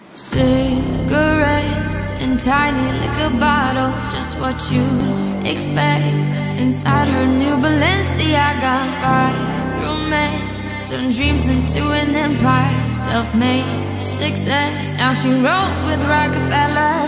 Cigarettes in tiny liquor bottles, just what you'd expect. Inside her new Balenciaga, by romance turned dreams into an empire, self-made success. Now she rolls with Rockefeller.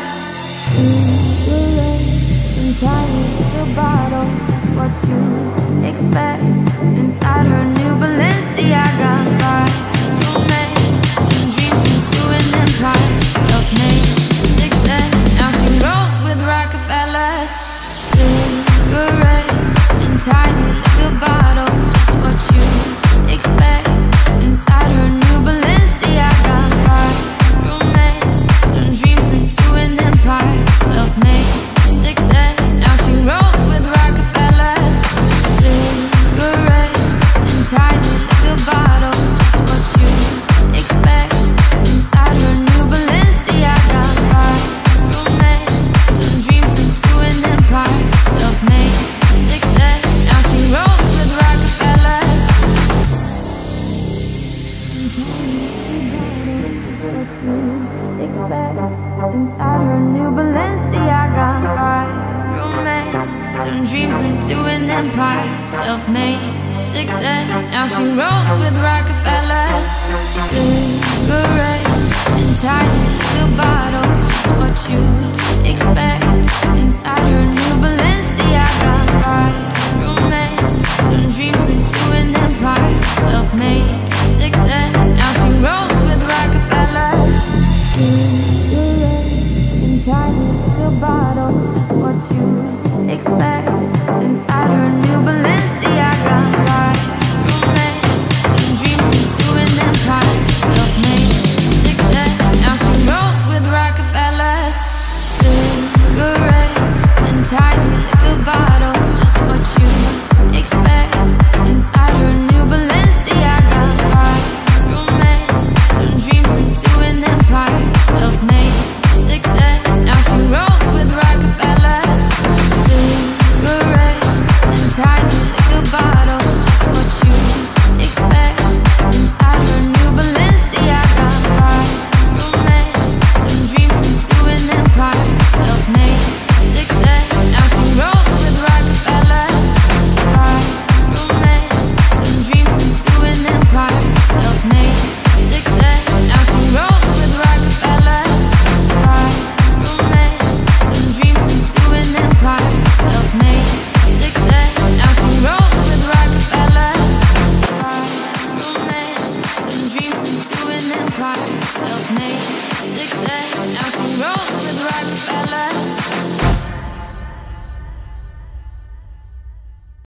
Cigarettes in tiny liquor bottles, just what you'd expect. Inside her new Balenciaga, by romance turned dreams into an empire, self-made success. Now she rolls with Rockefellers. Cigarettes in tiny liquor bottles, just what you expect. Inside her new Balenciaga, by romance turned dreams into an empire, self-made success. Now she rolls with Rockefellers. Cigarettes in tiny liquor bottles, just what you expect. Inside her new Balenciaga, by romance turned dreams into an empire, self-made success. Now she rolls with Rockefellers. Expect. Inside her new Balenciaga, by romance turned dreams into an empire, self-made success. Now she rolls with Rockefellers. Cigarettes in tiny liquor bottles, just what you'd expect. Inside her new Balenciaga, by romance turned dreams into an empire, self-made success. Now she rolls with Rockefellers. Cigarettes in tiny liquor bottles, just what you'd expect. Inside her new Balenciaga, by romance turned dreams into an empire, self-made success. Now she rolls with Rockefellers. Cigarettes in tiny liquor bottles, just what you'd expect. Inside her new Balenciaga, by romance turned dreams into an empire, self-made success. Now she rolls with Rockefellers. Cigarettes in tiny liquor bottles, just what you'd expect. Inside her new Balenciaga, by romance turned dreams into an empire, self-made success. Now she rolls with Rockefellers. By romance turned dreams into an empire, self-made success. Now she rolls with Rockefellers. By romance turned dreams into an empire, self-made success. Now she rolls with Rockefellers. By romance turned dreams into an empire, self-made success. Now she rolls with Rockefellers.